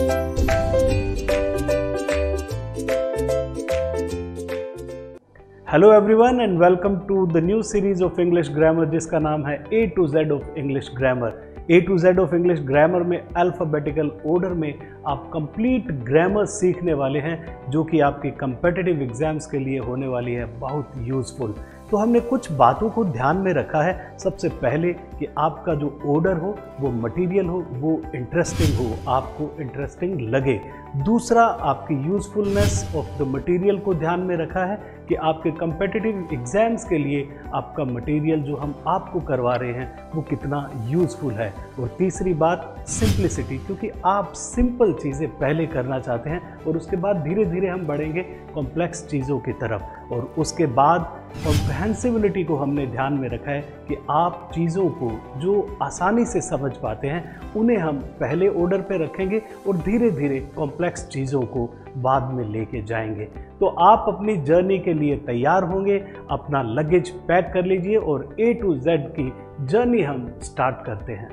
Hello everyone and welcome to the new series of English grammar जिसका नाम है A to Z of English grammar. A to Z of English grammar में alphabetical order में आप complete grammar सीखने वाले हैं जो कि आपके कम्पिटिटिव एग्जाम्स के लिए होने वाली है बहुत यूज़फुल। तो हमने कुछ बातों को ध्यान में रखा है। सबसे पहले कि आपका जो ऑर्डर हो वो मटेरियल हो, वो इंटरेस्टिंग हो, आपको इंटरेस्टिंग लगे। दूसरा, आपकी यूज़फुलनेस ऑफ द मटेरियल को ध्यान में रखा है कि आपके कम्पिटिटिव एग्ज़ाम्स के लिए आपका मटेरियल जो हम आपको करवा रहे हैं वो कितना यूज़फुल है। और तीसरी बात, सिंप्लिसिटी, क्योंकि आप सिंपल चीज़ें पहले करना चाहते हैं और उसके बाद धीरे धीरे हम बढ़ेंगे कॉम्प्लेक्स चीज़ों की तरफ। और उसके बाद कॉम्प्रहेंसिबिलिटी को हमने ध्यान में रखा है कि आप चीज़ों को जो आसानी से समझ पाते हैं उन्हें हम पहले ऑर्डर पे रखेंगे और धीरे धीरे कॉम्प्लेक्स चीज़ों को बाद में लेके जाएंगे। तो आप अपनी जर्नी के लिए तैयार होंगे, अपना लगेज पैक कर लीजिए और A to Z की जर्नी हम स्टार्ट करते हैं।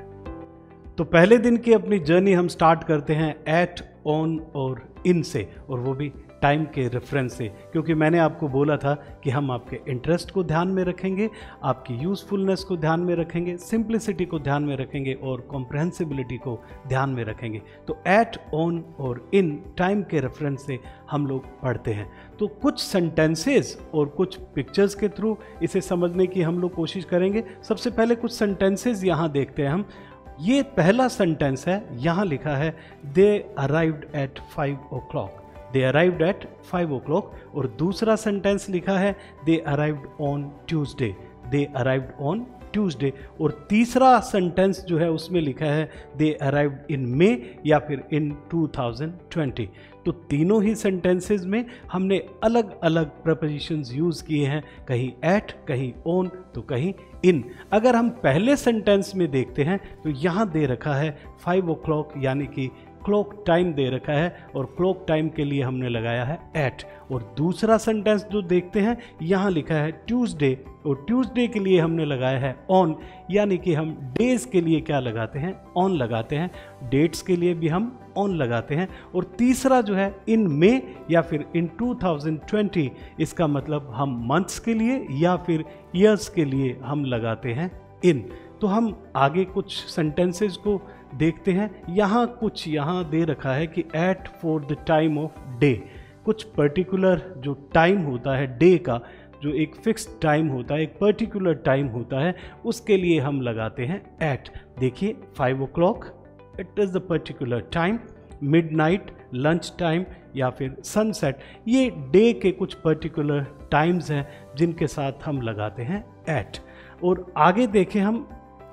तो पहले दिन की अपनी जर्नी हम स्टार्ट करते हैं एट, ऑन और इन से, और वो भी टाइम के रेफरेंस से, क्योंकि मैंने आपको बोला था कि हम आपके इंटरेस्ट को ध्यान में रखेंगे, आपकी यूज़फुलनेस को ध्यान में रखेंगे, सिंप्लिसिटी को ध्यान में रखेंगे और कॉम्प्रहेंसिबिलिटी को ध्यान में रखेंगे। तो एट, ऑन और इन टाइम के रेफरेंस से हम लोग पढ़ते हैं। तो कुछ सेंटेंसेस और कुछ पिक्चर्स के थ्रू इसे समझने की हम लोग कोशिश करेंगे। सबसे पहले कुछ सेंटेंसेस यहाँ देखते हैं हम। ये पहला सेंटेंस है, यहाँ लिखा है they arrived at 5 o'clock। They arrived at 5 o'clock। और दूसरा सेंटेंस लिखा है they arrived on Tuesday. They arrived on Tuesday. और तीसरा सेंटेंस जो है उसमें लिखा है दे अराइव्ड इन मे या फिर इन 2020। तो तीनों ही सेंटेंसेस में हमने अलग अलग प्रपोजिशंस यूज़ किए हैं, कहीं एट, कहीं ऑन तो कहीं इन। अगर हम पहले सेंटेंस में देखते हैं तो यहाँ दे रखा है 5 o'clock यानी कि क्लॉक टाइम दे रखा है और क्लॉक टाइम के लिए हमने लगाया है एट। और दूसरा सेंटेंस जो देखते हैं यहाँ लिखा है ट्यूसडे और ट्यूसडे के लिए हमने लगाया है ऑन, यानी कि हम डेज के लिए क्या लगाते हैं, ऑन लगाते हैं। डेट्स के लिए भी हम ऑन लगाते हैं। और तीसरा जो है इन मे या फिर इन 2020, इसका मतलब हम मंथ्स के लिए या फिर ईयर्स के लिए हम लगाते हैं इन। तो हम आगे कुछ सेंटेंसेस को देखते हैं। यहाँ दे रखा है कि at for the time of day. कुछ पर्टिकुलर जो टाइम होता है डे का, जो एक फिक्स टाइम होता है, एक पर्टिकुलर टाइम होता है, उसके लिए हम लगाते हैं एट। देखिए 5 o'clock, it is the particular time. Midnight, lunch time या फिर सनसेट, ये डे के कुछ पर्टिकुलर टाइम्स हैं जिनके साथ हम लगाते हैं एट। और आगे देखें हम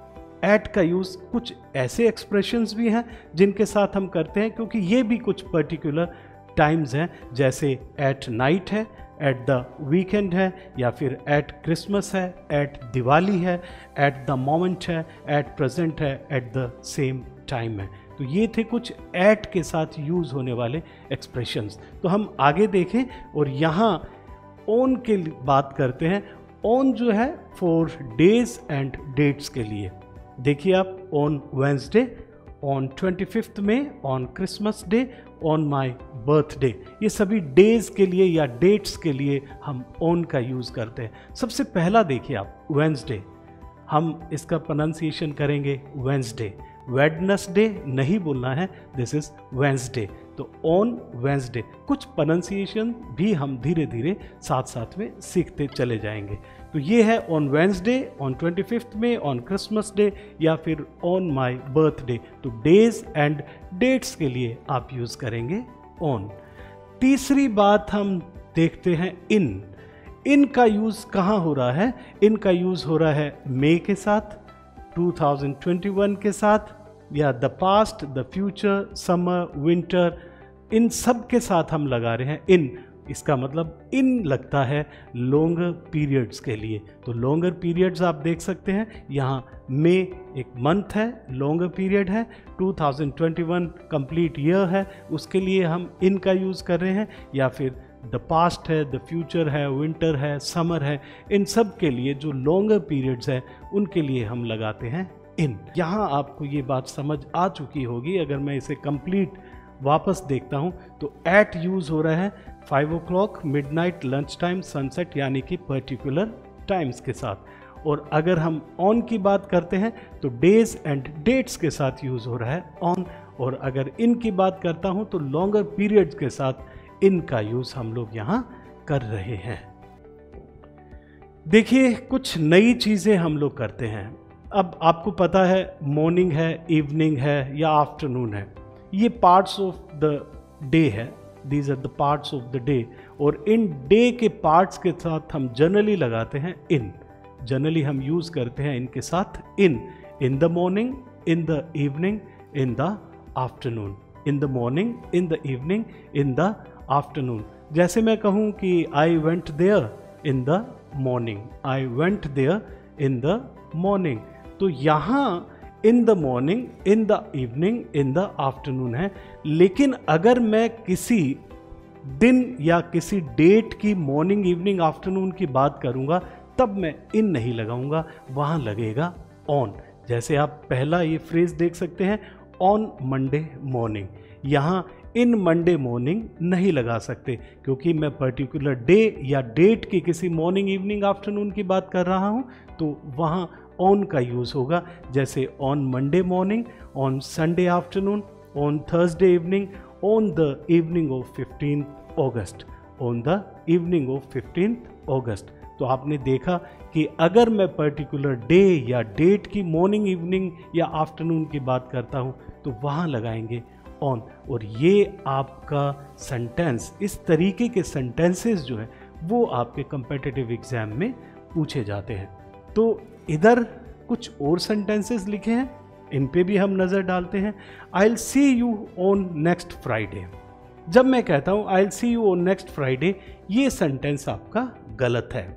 एट का यूज़ कुछ ऐसे एक्सप्रेशंस भी हैं जिनके साथ हम करते हैं, क्योंकि ये भी कुछ पर्टिकुलर टाइम्स हैं, जैसे एट नाइट है, एट द वीकेंड है, या फिर एट क्रिसमस है, एट दिवाली है, एट द मोमेंट है, एट प्रेजेंट है, एट द सेम टाइम है। तो ये थे कुछ एट के साथ यूज़ होने वाले एक्सप्रेशंस। तो हम आगे देखें और यहाँ ऑन की बात करते हैं। ऑन जो है फॉर डेज एंड डेट्स के लिए। देखिए आप, on Wednesday, on 25 May, on Christmas day, on my birthday, ये सभी डेज के लिए या डेट्स के लिए हम ऑन का यूज़ करते हैं। सबसे पहला देखिए आप, वेंसडे, हम इसका प्रोनाउंसिएशन करेंगे वेंसडे। वेडनेसडे नहीं बोलना है, दिस इज वेंसडे। तो ऑन वेंसडे, कुछ प्रोनाउंसिएशन भी हम धीरे धीरे साथ साथ में सीखते चले जाएंगे। तो ये है on Wednesday, on 25 May, on Christmas day या फिर ऑन माय बर्थडे। तो डेज एंड डेट्स के लिए आप यूज़ करेंगे ऑन। तीसरी बात हम देखते हैं इन। इन का यूज़ कहाँ हो रहा है? इन का यूज़ हो रहा है मे के साथ, 2021 के साथ, या the past, the future, summer, winter, इन सब के साथ हम लगा रहे हैं इन। इसका मतलब इन लगता है लॉन्गर पीरियड्स के लिए। तो लॉन्गर पीरियड्स आप देख सकते हैं, यहाँ मे एक मंथ है, लॉन्गर पीरियड है, 2021 कंप्लीट ईयर है, उसके लिए हम इन का यूज़ कर रहे हैं। या फिर द पास्ट है, द फ्यूचर है, विंटर है, समर है, इन सब के लिए जो लॉन्गर पीरियड्स हैं उनके लिए हम लगाते हैं इन। यहाँ आपको ये बात समझ आ चुकी होगी। अगर मैं इसे कंप्लीट वापस देखता हूँ तो एट यूज़ हो रहा है 5 o'clock, midnight, lunch time, sunset, यानी कि पर्टिकुलर टाइम्स के साथ। और अगर हम ऑन की बात करते हैं तो डेज एंड डेट्स के साथ यूज़ हो रहा है ऑन। और अगर इन की बात करता हूँ तो लॉन्गर पीरियड्स के साथ इन का यूज़ हम लोग यहाँ कर रहे हैं। देखिए कुछ नई चीज़ें हम लोग करते हैं। अब आपको पता है मॉर्निंग है, इवनिंग है या आफ्टरनून है, ये पार्ट्स ऑफ द डे है, these are the parts of the day. और इन डे के पार्ट्स के साथ हम जनरली लगाते हैं इन, जनरली हम यूज़ करते हैं इनके साथ in the morning, in the evening, in the afternoon, in the morning, in the evening, in the afternoon. जैसे मैं कहूँ कि I went there in the morning, I went there in the morning, तो यहाँ in the morning, in the evening, in the afternoon है। लेकिन अगर मैं किसी दिन या किसी डेट की मॉर्निंग, इवनिंग, आफ्टरनून की बात करूँगा तब मैं इन नहीं लगाऊंगा, वहाँ लगेगा ऑन। जैसे आप पहला ये फ्रेज देख सकते हैं, ऑन मंडे मॉर्निंग, यहाँ इन मंडे मॉर्निंग नहीं लगा सकते क्योंकि मैं पर्टिकुलर डे या डेट की किसी मॉर्निंग, इवनिंग, आफ्टरनून की बात कर रहा हूँ, तो वहाँ ऑन का यूज़ होगा। जैसे on Monday morning, on Sunday afternoon, on Thursday evening, on the evening of 15th August, on the evening of 15th August. तो आपने देखा कि अगर मैं पर्टिकुलर डे या डेट की मॉर्निंग, इवनिंग या आफ्टरनून की बात करता हूँ तो वहाँ लगाएंगे ऑन। और ये आपका सेंटेंस, इस तरीके के सेंटेंसेस जो है वो आपके कम्पिटिटिव एग्जाम में पूछे जाते हैं। तो इधर कुछ और सेंटेंसेस लिखे हैं, इन पे भी हम नज़र डालते हैं। I will see you on next Friday. जब मैं कहता हूँ I will see you on next Friday, ये सेंटेंस आपका गलत है।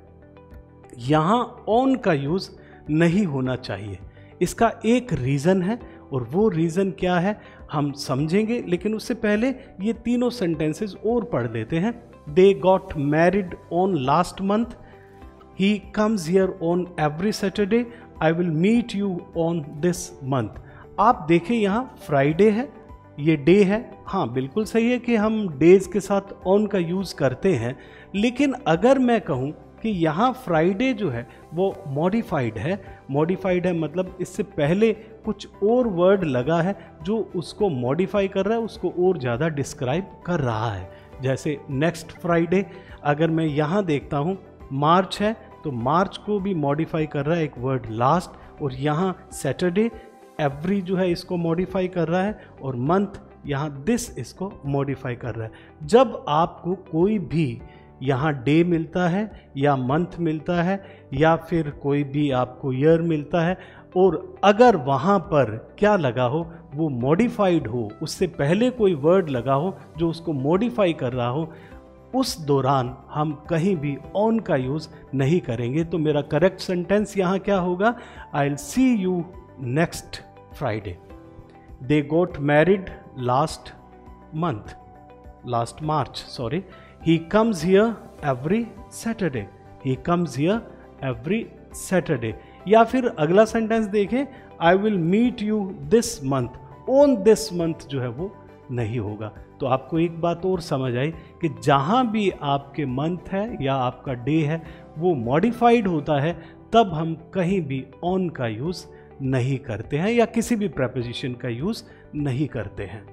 यहाँ ऑन का यूज़ नहीं होना चाहिए। इसका एक रीज़न है और वो रीज़न क्या है हम समझेंगे, लेकिन उससे पहले ये तीनों सेंटेंसेस और पढ़ लेते हैं। They got married on last month, he comes here on every Saturday, I will meet you on this month. आप देखें यहाँ फ्राइडे है, ये डे है। हाँ बिल्कुल सही है कि हम डेज के साथ ऑन का यूज़ करते हैं, लेकिन अगर मैं कहूँ कि यहाँ फ्राइडे जो है वो मॉडिफाइड है, मॉडिफाइड है मतलब इससे पहले कुछ और वर्ड लगा है जो उसको मॉडिफाई कर रहा है, उसको और ज़्यादा डिस्क्राइब कर रहा है। जैसे नेक्स्ट फ्राइडे, अगर मैं यहाँ देखता हूँ मार्च है तो मार्च को भी मॉडिफाई कर रहा है एक वर्ड लास्ट, और यहाँ सैटरडे एवरी जो है इसको मॉडिफाई कर रहा है, और मंथ यहाँ दिस इसको मॉडिफाई कर रहा है। जब आपको कोई भी यहाँ डे मिलता है या मंथ मिलता है या फिर कोई भी आपको ईयर मिलता है, और अगर वहाँ पर क्या लगा हो वो मॉडिफाइड हो, उससे पहले कोई वर्ड लगा हो जो उसको मॉडिफाई कर रहा हो, उस दौरान हम कहीं भी ऑन का यूज़ नहीं करेंगे। तो मेरा करेक्ट सेंटेंस यहाँ क्या होगा, I will see you next Friday. They got married last month, last March sorry, he comes here every Saturday, he comes here every Saturday। या फिर अगला सेंटेंस देखें, I will meet you this month, on this month जो है वो नहीं होगा। तो आपको एक बात और समझ आई कि जहाँ भी आपके मंथ है या आपका डे है वो मॉडिफाइड होता है, तब हम कहीं भी ऑन का यूज़ नहीं करते हैं या किसी भी प्रेपोजिशन का यूज़ नहीं करते हैं।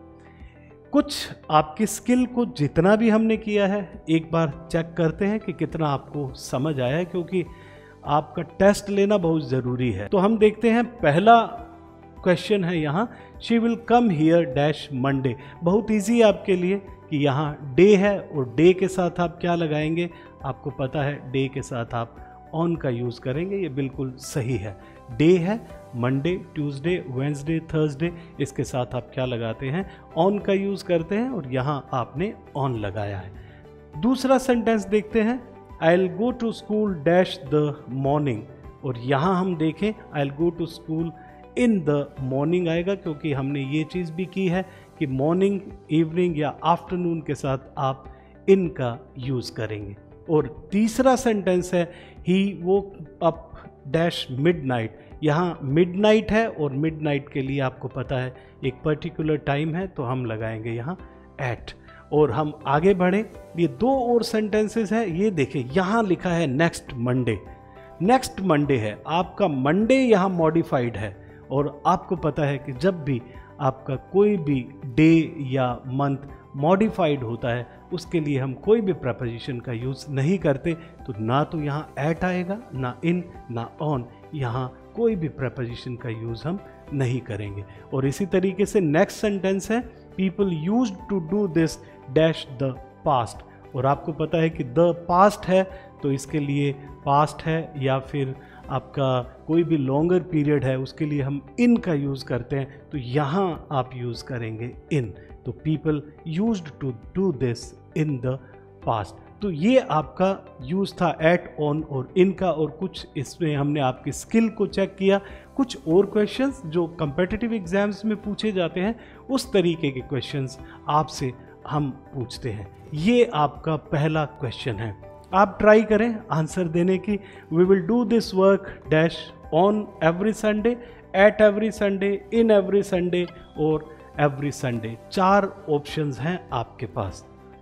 कुछ आपकी स्किल को जितना भी हमने किया है एक बार चेक करते हैं कि कितना आपको समझ आया है, क्योंकि आपका टेस्ट लेना बहुत ज़रूरी है। तो हम देखते हैं पहला क्वेश्चन है यहाँ, she will come here dash Monday. बहुत इजी है आपके लिए कि यहाँ डे है और डे के साथ आप क्या लगाएंगे, आपको पता है डे के साथ आप ऑन का यूज़ करेंगे, ये बिल्कुल सही है। डे है, मंडे, ट्यूसडे, वेंसडे, थर्सडे, इसके साथ आप क्या लगाते हैं, ऑन का यूज़ करते हैं, और यहाँ आपने ऑन लगाया है। दूसरा सेंटेंस देखते हैं, I will go to school dash the morning, और यहाँ हम देखें I will go to school in the morning आएगा, क्योंकि हमने ये चीज़ भी की है कि मॉर्निंग, इवनिंग या आफ्टरनून के साथ आप इन का यूज़ करेंगे। और तीसरा सेंटेंस है, he woke up dash midnight, यहाँ मिडनाइट है और मिडनाइट के लिए आपको पता है एक पर्टिकुलर टाइम है, तो हम लगाएंगे यहाँ एट। और हम आगे बढ़े, ये दो और सेंटेंसेस हैं। ये देखिए यहाँ लिखा है नेक्स्ट मंडे। नेक्स्ट मंडे है, आपका मंडे यहाँ मॉडिफाइड है, और आपको पता है कि जब भी आपका कोई भी डे या मंथ मॉडिफाइड होता है उसके लिए हम कोई भी प्रपोजिशन का यूज़ नहीं करते। तो ना तो यहाँ एट आएगा, ना इन, ना ऑन, यहाँ कोई भी प्रपोजिशन का यूज़ हम नहीं करेंगे। और इसी तरीके से नेक्स्ट सेंटेंस है people used to do this dash the past. और आपको पता है कि द पास्ट है तो इसके लिए पास्ट है, या फिर आपका कोई भी लॉन्गर पीरियड है उसके लिए हम इन का यूज़ करते हैं, तो यहाँ आप यूज़ करेंगे इन। तो people used to do this in the past. तो ये आपका यूज़ था एट, ऑन और इन का। और कुछ इसमें हमने आपकी स्किल को चेक किया। कुछ और क्वेश्चंस जो कम्पिटिटिव एग्जाम्स में पूछे जाते हैं उस तरीके के क्वेश्चंस आपसे हम पूछते हैं। ये आपका पहला क्वेश्चन है, आप ट्राई करें आंसर देने की। We will do this work dash on every Sunday, at every Sunday, in every Sunday और एवरी संडे। 4 ऑप्शंस हैं आपके पास।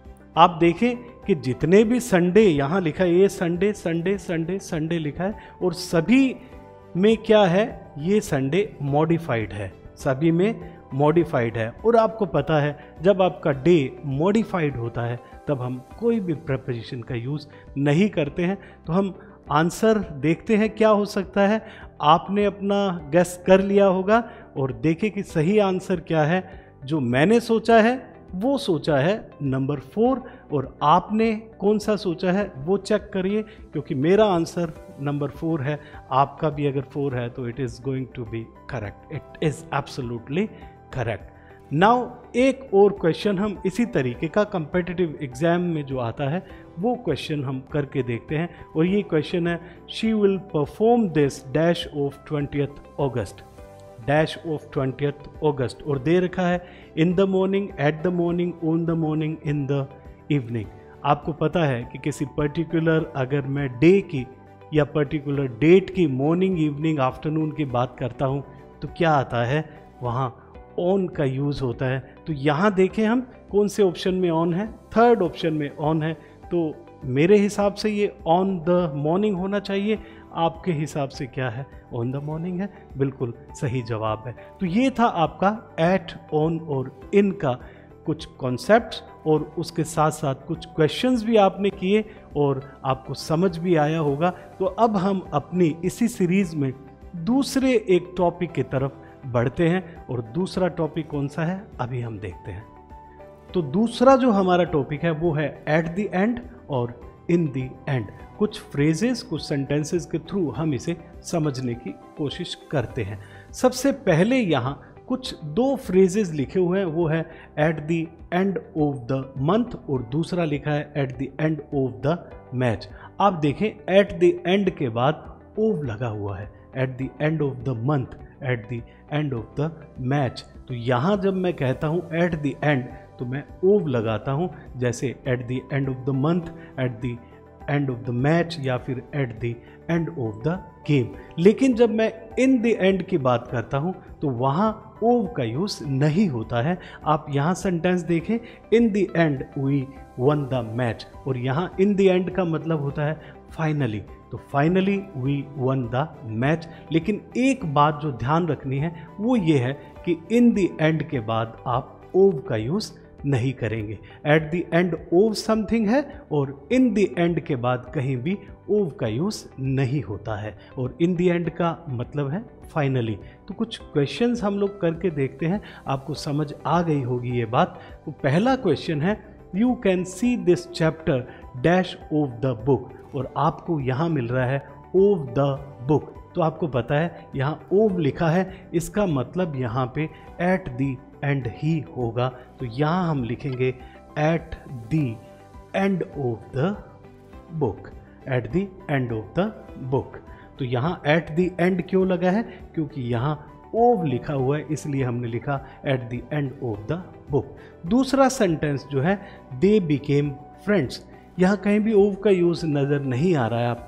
आप देखें कि जितने भी संडे यहाँ लिखा है, ये संडे संडे संडे संडे लिखा है, और सभी में क्या है, ये संडे मॉडिफाइड है, सभी में मॉडिफाइड है। और आपको पता है जब आपका डे मॉडिफाइड होता है तब हम कोई भी प्रपोजिशन का यूज़ नहीं करते हैं। तो हम आंसर देखते हैं क्या हो सकता है। आपने अपना गेस कर लिया होगा और देखें कि सही आंसर क्या है। जो मैंने सोचा है वो सोचा है नंबर 4, और आपने कौन सा सोचा है वो चेक करिए, क्योंकि मेरा आंसर नंबर 4 है। आपका भी अगर 4 है तो it is going to be correct, it is absolutely correct. Now एक और क्वेश्चन हम इसी तरीके का कम्पिटिटिव एग्जाम में जो आता है वो क्वेश्चन हम करके देखते हैं। और ये क्वेश्चन है she will perform this dash of 20th August, dash of 20th August. और दे रखा है in the morning, at the morning, on the morning, in the evening. आपको पता है कि किसी पर्टिकुलर अगर मैं डे की या पर्टिकुलर डेट की मॉर्निंग, इवनिंग, आफ्टरनून की बात करता हूँ तो क्या आता है, वहाँ ऑन का यूज़ होता है। तो यहाँ देखें हम कौन से ऑप्शन में ऑन है, थर्ड ऑप्शन में ऑन है। तो मेरे हिसाब से ये ऑन द मॉर्निंग होना चाहिए। आपके हिसाब से क्या है, ऑन द मॉर्निंग है, बिल्कुल सही जवाब है। तो ये था आपका एट, ऑन और इन का कुछ कॉन्सेप्ट्स, और उसके साथ साथ कुछ क्वेश्चंस भी आपने किए और आपको समझ भी आया होगा। तो अब हम अपनी इसी सीरीज़ में दूसरे एक टॉपिक की तरफ बढ़ते हैं, और दूसरा टॉपिक कौन सा है अभी हम देखते हैं। तो दूसरा जो हमारा टॉपिक है वो है एट द एंड और इन द एंड। कुछ फ्रेजेस, कुछ सेंटेंसेस के थ्रू हम इसे समझने की कोशिश करते हैं। सबसे पहले यहाँ कुछ 2 फ्रेजेस लिखे हुए हैं, वो है at the end of the month और दूसरा लिखा है at the end of the match. आप देखें एट द एंड के बाद ओव लगा हुआ है, at the end of the month, at the end of the match. तो यहाँ जब मैं कहता हूँ एट द एंड तो मैं ओव लगाता हूँ, जैसे at the end of the month, at the end of the match, या फिर at the end of the game. लेकिन जब मैं इन द एंड की बात करता हूँ तो वहाँ ओव का यूज़ नहीं होता है। आप यहाँ सेंटेंस देखें, in the end we won the match, और यहाँ इन द एंड का मतलब होता है फाइनली। तो finally we won the match. लेकिन एक बात जो ध्यान रखनी है वो ये है कि इन द एंड के बाद आप ओव का यूज़ नहीं करेंगे। At the end of something है और इन द एंड के बाद कहीं भी ओव का यूज़ नहीं होता है, और इन द एंड का मतलब है फाइनली। तो कुछ क्वेश्चंस हम लोग करके देखते हैं, आपको समझ आ गई होगी ये बात। तो पहला क्वेश्चन है you can see this chapter dash of the book, और आपको यहाँ मिल रहा है ऑफ द बुक। तो आपको पता है यहाँ ओव लिखा है, इसका मतलब यहाँ पे एट द एंड ही होगा। तो यहाँ हम लिखेंगे at the end of the book, at the end of the book. तो यहाँ एट द एंड क्यों लगा है, क्योंकि यहाँ ओव लिखा हुआ है, इसलिए हमने लिखा at the end of the book. दूसरा सेंटेंस जो है दे बिकेम फ्रेंड्स, यहाँ कहीं भी ओव का यूज़ नज़र नहीं आ रहा है आपको,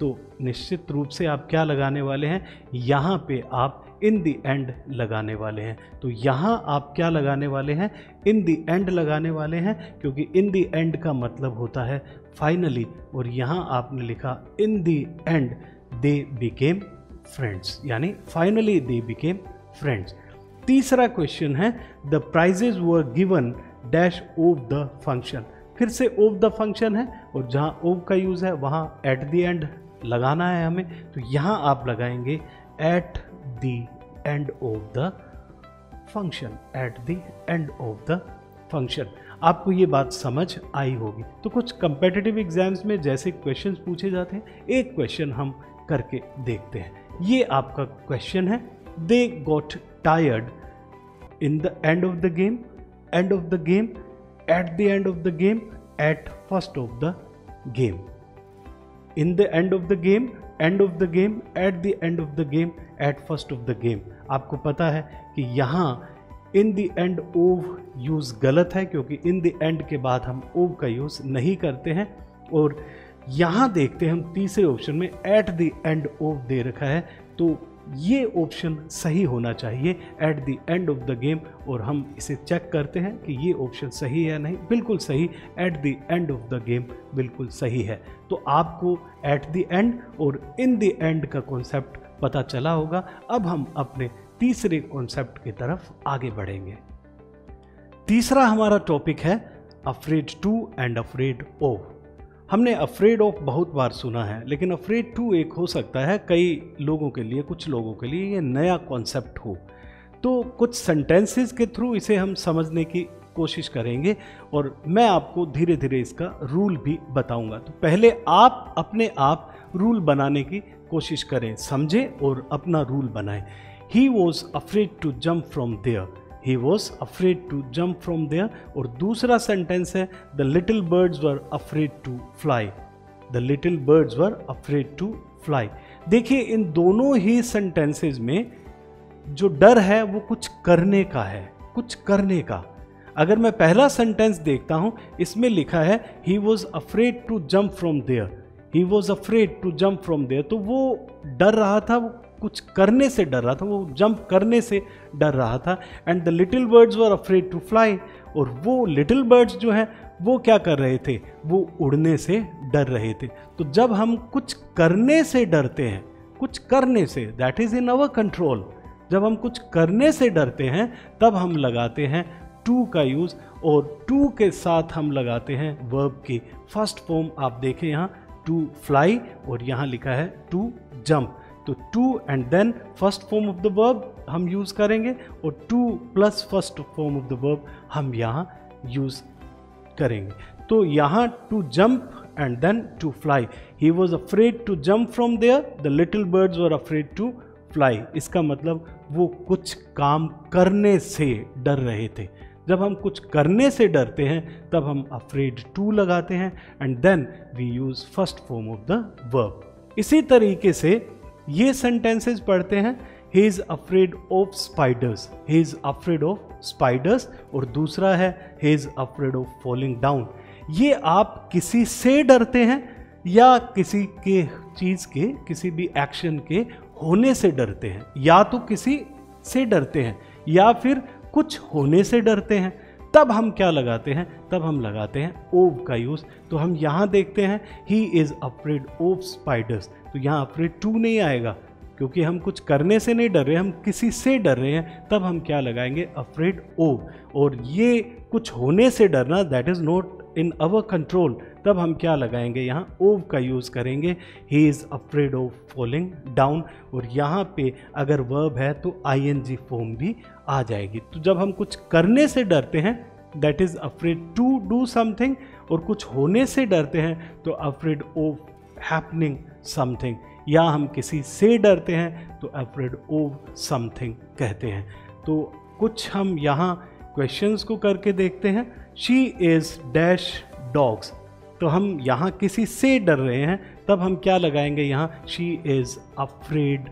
तो निश्चित रूप से आप क्या लगाने वाले हैं, यहाँ पे आप इन द एंड लगाने वाले हैं। तो यहाँ आप क्या लगाने वाले हैं, इन द एंड लगाने वाले हैं, क्योंकि इन द एंड का मतलब होता है फाइनली, और यहाँ आपने लिखा in the end they became friends, यानी फाइनली दे बिकेम फ्रेंड्स। तीसरा क्वेश्चन है the prizes were given dash of the function. फिर से ऑफ द फंक्शन है और जहाँ ऑफ का यूज़ है वहाँ एट द एंड लगाना है हमें, तो यहाँ आप लगाएंगे at the end of the function, at the end of the function. आपको ये बात समझ आई होगी। तो कुछ कंपेटिटिव एग्जाम्स में जैसे क्वेश्चंस पूछे जाते हैं, एक क्वेश्चन हम करके देखते हैं। ये आपका क्वेश्चन है, they got tired in the end of the game, end of the game, at the end of the game, at first of the game. In the end of the game, end of the game, at the end of the game, at first of the game. आपको पता है कि यहाँ in the end of use गलत है, क्योंकि इन the and के बाद हम ऑफ का यूज़ नहीं करते हैं। और यहाँ देखते हैं हम तीसरे ऑप्शन में एट द एंड ऑफ दे रखा है, तो ये ऑप्शन सही होना चाहिए, at the end of the game. और हम इसे चेक करते हैं कि ये ऑप्शन सही है या नहीं। बिल्कुल सही, at the end of the game बिल्कुल सही है। तो आपको एट द एंड और इन द एंड का कॉन्सेप्ट पता चला होगा। अब हम अपने तीसरे कॉन्सेप्ट की तरफ आगे बढ़ेंगे। तीसरा हमारा टॉपिक है afraid to and afraid of. हमने अफ्रेड ऑफ बहुत बार सुना है, लेकिन अफ्रेड टू एक हो सकता है कई लोगों के लिए, कुछ लोगों के लिए ये नया कॉन्सेप्ट हो। तो कुछ सेंटेंसेस के थ्रू इसे हम समझने की कोशिश करेंगे और मैं आपको धीरे धीरे इसका रूल भी बताऊंगा। तो पहले आप अपने आप रूल बनाने की कोशिश करें, समझें और अपना रूल बनाएं। He was afraid to jump from there. He was afraid to jump from there. और दूसरा सेंटेंस है The little birds were afraid to fly. The little birds were afraid to fly. देखिए इन दोनों ही सेंटेंसेस में जो डर है वो कुछ करने का है, कुछ करने का। अगर मैं पहला सेंटेंस देखता हूं, इसमें लिखा है He was afraid to jump from there. He was afraid to jump from there. तो वो डर रहा था, वो कुछ करने से डर रहा था, वो जंप करने से डर रहा था। And the little birds were afraid to fly. और वो लिटिल बर्ड्स जो हैं वो क्या कर रहे थे, वो उड़ने से डर रहे थे। तो जब हम कुछ करने से डरते हैं, कुछ करने से, that is in our control, जब हम कुछ करने से डरते हैं तब हम लगाते हैं टू का यूज, और टू के साथ हम लगाते हैं वर्ब की फर्स्ट फॉर्म। आप देखें यहाँ टू फ्लाई और यहाँ लिखा है टू जंप। तो to and then first form of the verb हम यूज़ करेंगे और to plus first form of the verb हम यहाँ यूज़ करेंगे। तो यहाँ to jump and then to fly. He was afraid to jump from there, the little birds were afraid to fly. इसका मतलब वो कुछ काम करने से डर रहे थे। जब हम कुछ करने से डरते हैं तब हम अफ्रेड टू लगाते हैं and then we use first form of the verb. इसी तरीके से ये सेंटेंसेस पढ़ते हैं, he is afraid of spiders, he is afraid of spiders. और दूसरा है he is afraid of falling down. ये आप किसी से डरते हैं या किसी के चीज़ के, किसी भी एक्शन के होने से डरते हैं, या तो किसी से डरते हैं या फिर कुछ होने से डरते हैं। तब हम क्या लगाते हैं, तब हम लगाते हैं ओव का यूज़। तो हम यहाँ देखते हैं he is afraid of spiders, तो यहाँ अफ्रेड टू नहीं आएगा क्योंकि हम कुछ करने से नहीं डर रहे, हम किसी से डर रहे हैं। तब हम क्या लगाएंगे, अफ्रेड ऑफ। और ये कुछ होने से डरना, that is not in our control, तब हम क्या लगाएंगे, यहाँ ओव का यूज़ करेंगे, he is afraid of falling down. और यहाँ पे अगर वर्ब है तो आईएनजी फॉर्म भी आ जाएगी। तो जब हम कुछ करने से डरते हैं that is afraid to do something, और कुछ होने से डरते हैं तो अफ्रेड ऑफ हैपनिंग समथिंग, या हम किसी से डरते हैं तो अफ्रेड ऑफ समथिंग कहते हैं। तो कुछ हम यहाँ क्वेश्चंस को करके देखते हैं। शी इज़ डैश डॉग्स, तो हम यहाँ किसी से डर रहे हैं तब हम क्या लगाएंगे, यहाँ शी इज़ अफ्रेड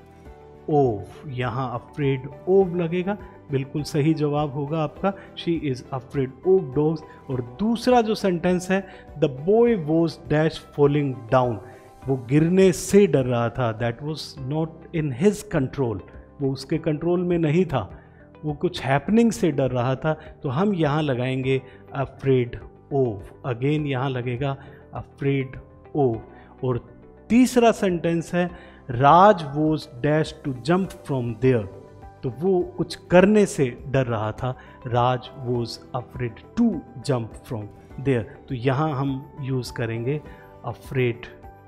ऑफ, यहाँ अफ्रेड ऑफ लगेगा। बिल्कुल सही जवाब होगा आपका, she is afraid of dogs. और दूसरा जो सेंटेंस है, the boy was dash falling down, वो गिरने से डर रहा था, that was not in his control, वो उसके कंट्रोल में नहीं था, वो कुछ हैपनिंग से डर रहा था। तो हम यहाँ लगाएंगे अफ्रेड ऑफ, अगेन यहाँ लगेगा अफ्रेड ऑफ। और तीसरा सेंटेंस है Raj was dash to jump from there, तो वो कुछ करने से डर रहा था, Raj was afraid to jump from there. तो यहाँ हम यूज़ करेंगे afraid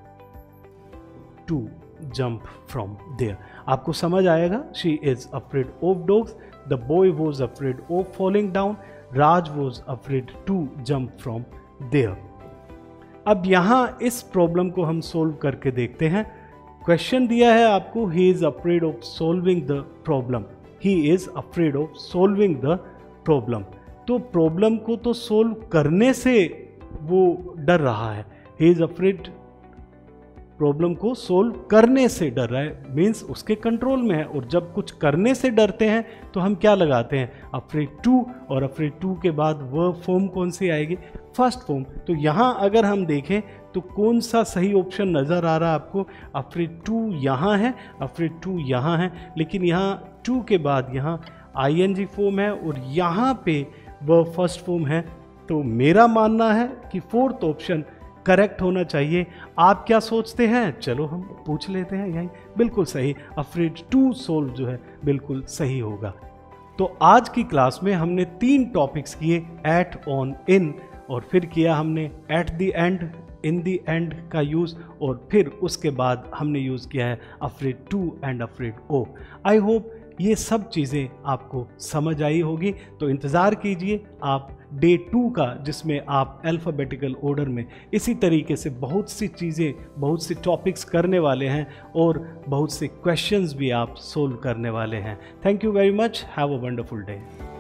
to jump from there. आपको समझ आएगा, she is afraid of dogs, the boy was afraid of falling down, Raj was afraid to jump from there. अब यहाँ इस प्रॉब्लम को हम सोल्व करके देखते हैं। क्वेश्चन दिया है आपको, he is afraid of solving the problem, he is afraid of solving the problem. तो प्रॉब्लम को तो सोल्व करने से वो डर रहा है, ही इज अफ्रेड, प्रॉब्लम को सोल्व करने से डर रहा है, मीन्स उसके कंट्रोल में है। और जब कुछ करने से डरते हैं तो हम क्या लगाते हैं, अफ्रेड टू, और अफ्रेड टू के बाद वर्ब फॉर्म कौन सी आएगी, फर्स्ट फॉर्म। तो यहाँ अगर हम देखें तो कौन सा सही ऑप्शन नज़र आ रहा है आपको, अफ्रेड टू यहाँ है, अफ्रेड टू यहाँ है, लेकिन यहाँ टू के बाद यहाँ आईएनजी फॉर्म है और यहाँ पे वर्ब फर्स्ट फॉर्म है। तो मेरा मानना है कि फोर्थ ऑप्शन करेक्ट होना चाहिए। आप क्या सोचते हैं, चलो हम पूछ लेते हैं यहीं। बिल्कुल सही, अफ्रेड टू सोल्व जो है बिल्कुल सही होगा। तो आज की क्लास में हमने 3 टॉपिक्स किए, एट, ऑन, इन, और फिर किया हमने at the end, in the end का यूज़, और फिर उसके बाद हमने यूज़ किया है afraid to and afraid of. I hope ये सब चीज़ें आपको समझ आई होगी। तो इंतज़ार कीजिए आप डे 2 का, जिसमें आप अल्फ़ाबेटिकल ऑर्डर में इसी तरीके से बहुत सी चीज़ें, बहुत से टॉपिक्स करने वाले हैं और बहुत से क्वेश्चंस भी आप सोल्व करने वाले हैं। Thank you very much, have a wonderful day.